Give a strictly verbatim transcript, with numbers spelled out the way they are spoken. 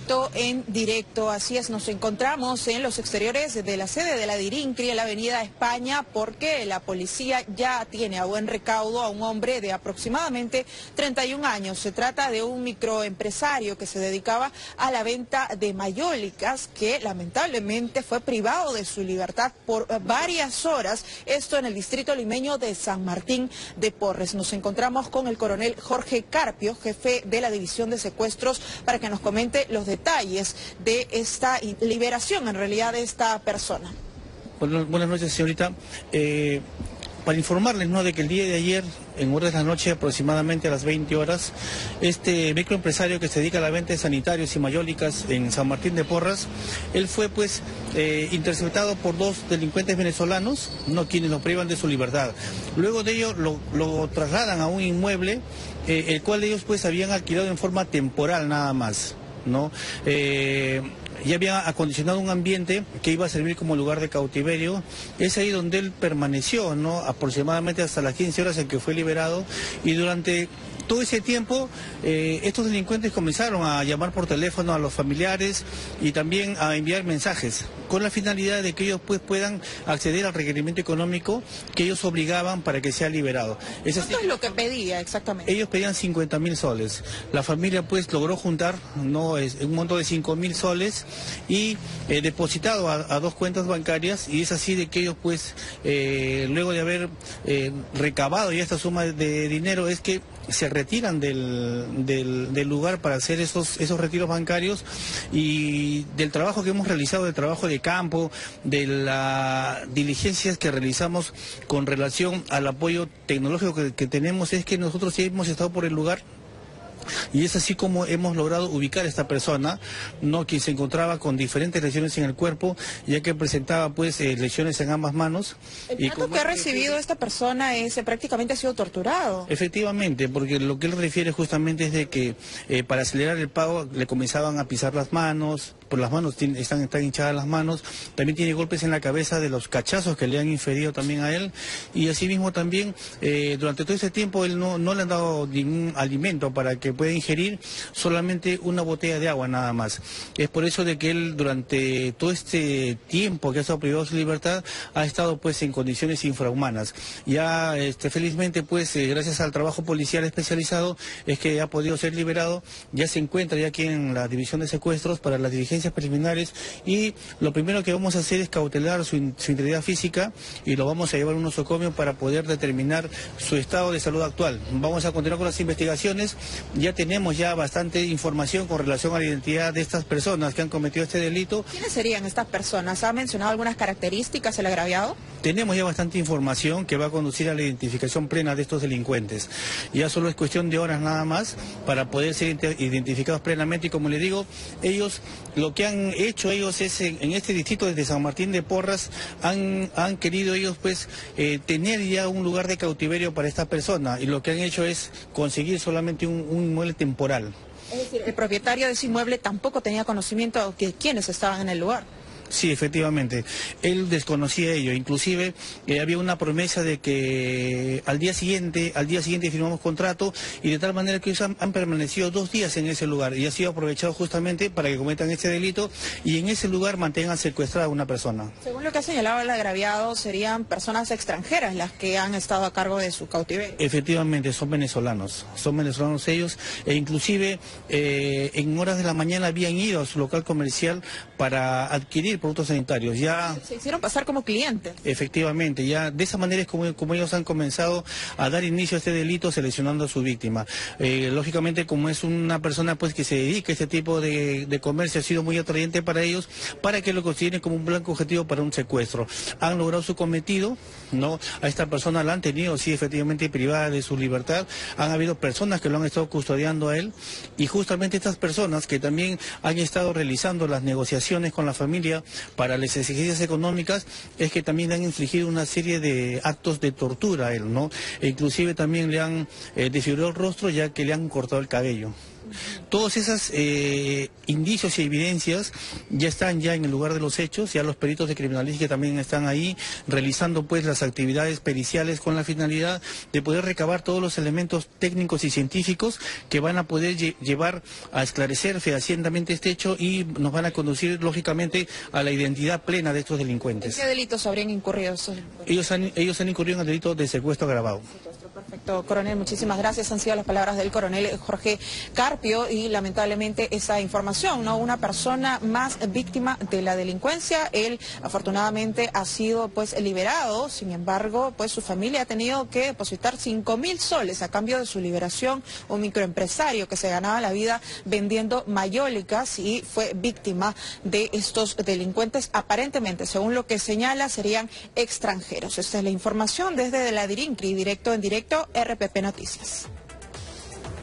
Delito en directo. Así es, nos encontramos en los exteriores de la sede de la DIRINCRI en la avenida España, porque la policía ya tiene a buen recaudo a un hombre de aproximadamente treinta y un años. Se trata de un microempresario que se dedicaba a la venta de mayólicas, que lamentablemente fue privado de su libertad por varias horas, esto en el distrito limeño de San Martín de Porres. Nos encontramos con el coronel Jorge Carpio, jefe de la División de Secuestros, para que nos comente los detalles de esta liberación, en realidad, de esta persona. Bueno, buenas noches, señorita. Eh, para informarles, ¿no?, de que el día de ayer, en horas de la noche, aproximadamente a las veinte horas, este microempresario que se dedica a la venta de sanitarios y mayólicas en San Martín de Porres, él fue pues eh, interceptado por dos delincuentes venezolanos, no quienes lo privan de su libertad. Luego de ello lo, lo trasladan a un inmueble, eh, el cual ellos pues habían alquilado en forma temporal nada más, ¿no? Eh, ya había acondicionado un ambiente que iba a servir como lugar de cautiverio. Es ahí donde él permaneció, ¿no?, aproximadamente hasta las quince horas en que fue liberado, y durante todo ese tiempo eh, estos delincuentes comenzaron a llamar por teléfono a los familiares y también a enviar mensajes con la finalidad de que ellos pues puedan acceder al requerimiento económico que ellos obligaban para que sea liberado. Es así, ¿Cuánto es lo que pedía exactamente? Ellos pedían cincuenta mil soles. La familia pues logró juntar, no, es un monto de cinco mil soles y eh, depositado a, a dos cuentas bancarias, y es así de que ellos pues eh, luego de haber eh, recabado ya esta suma de dinero es que se retiran del, del, del lugar para hacer esos, esos retiros bancarios. Y del trabajo que hemos realizado, del trabajo de campo, de las diligencias que realizamos con relación al apoyo tecnológico que, que tenemos, es que nosotros sí hemos estado por el lugar. Y es así como hemos logrado ubicar a esta persona, no, quien se encontraba con diferentes lesiones en el cuerpo, ya que presentaba pues eh, lesiones en ambas manos. El trato que ha recibido esta persona es eh, prácticamente ha sido torturado. Efectivamente, porque lo que él refiere justamente es de que eh, para acelerar el pago le comenzaban a pisar las manos, por las manos tiene, están, están hinchadas las manos, también tiene golpes en la cabeza de los cachazos que le han inferido también a él, y asimismo también eh, durante todo ese tiempo él no, no le han dado ningún alimento para que pueda ingerir, solamente una botella de agua nada más. Es por eso de que él durante todo este tiempo que ha estado privado de su libertad ha estado pues en condiciones infrahumanas. Ya este, felizmente pues eh, gracias al trabajo policial especializado es que ha podido ser liberado, ya se encuentra ya aquí en la División de Secuestros para las diligencias preliminares, y lo primero que vamos a hacer es cautelar su, in, su integridad física, y lo vamos a llevar a un nosocomio para poder determinar su estado de salud actual. Vamos a continuar con las investigaciones. Ya tenemos ya bastante información con relación a la identidad de estas personas que han cometido este delito. ¿Quiénes serían estas personas? ¿Ha mencionado algunas características el agraviado? Tenemos ya bastante información que va a conducir a la identificación plena de estos delincuentes. Ya solo es cuestión de horas nada más para poder ser identificados plenamente, y como le digo, ellos, lo que han hecho ellos es en, en este distrito desde San Martín de Porres, han, han querido ellos pues eh, tener ya un lugar de cautiverio para esta persona, y lo que han hecho es conseguir solamente un, un inmueble temporal. Es decir, el propietario de ese inmueble tampoco tenía conocimiento de quiénes estaban en el lugar. Sí, efectivamente, él desconocía ello, inclusive eh, había una promesa de que al día siguiente, al día siguiente firmamos contrato, y de tal manera que ellos han, han permanecido dos días en ese lugar, y ha sido aprovechado justamente para que cometan este delito, y en ese lugar mantengan secuestrada a una persona. Según lo que ha señalado el agraviado, serían personas extranjeras las que han estado a cargo de su cautiverio. Efectivamente, son venezolanos, son venezolanos ellos, e inclusive eh, en horas de la mañana habían ido a su local comercial para adquirir productos sanitarios. Ya se hicieron pasar como clientes. Efectivamente, ya de esa manera es como, como ellos han comenzado a dar inicio a este delito, seleccionando a su víctima. Eh, lógicamente, como es una persona pues que se dedica a este tipo de, de comercio, ha sido muy atrayente para ellos, para que lo consideren como un blanco objetivo para un secuestro. Han logrado su cometido, ¿no? A esta persona la han tenido, sí, efectivamente, privada de su libertad. Han habido personas que lo han estado custodiando a él, y justamente estas personas que también han estado realizando las negociaciones con la familia para las exigencias económicas, es que también le han infligido una serie de actos de tortura a él, ¿no? E inclusive también le han eh, desfigurado el rostro, ya que le han cortado el cabello. Todos esos eh, indicios y evidencias ya están ya en el lugar de los hechos, ya los peritos de criminalística también están ahí realizando pues las actividades periciales con la finalidad de poder recabar todos los elementos técnicos y científicos que van a poder lle llevar a esclarecer fehacientemente este hecho y nos van a conducir lógicamente a la identidad plena de estos delincuentes. ¿En qué delitos habrían incurrido? Ellos han, ellos han incurrido en el delito de secuestro agravado. Perfecto, coronel, muchísimas gracias. Han sido las palabras del coronel Jorge Carpio y lamentablemente esa información, ¿no? Una persona más víctima de la delincuencia. Él afortunadamente ha sido pues liberado, sin embargo, pues su familia ha tenido que depositar cinco mil soles a cambio de su liberación. Un microempresario que se ganaba la vida vendiendo mayólicas y fue víctima de estos delincuentes. Aparentemente, según lo que señala, serían extranjeros. Esta es la información desde la DIRINCRI, directo en directo, R P P Noticias.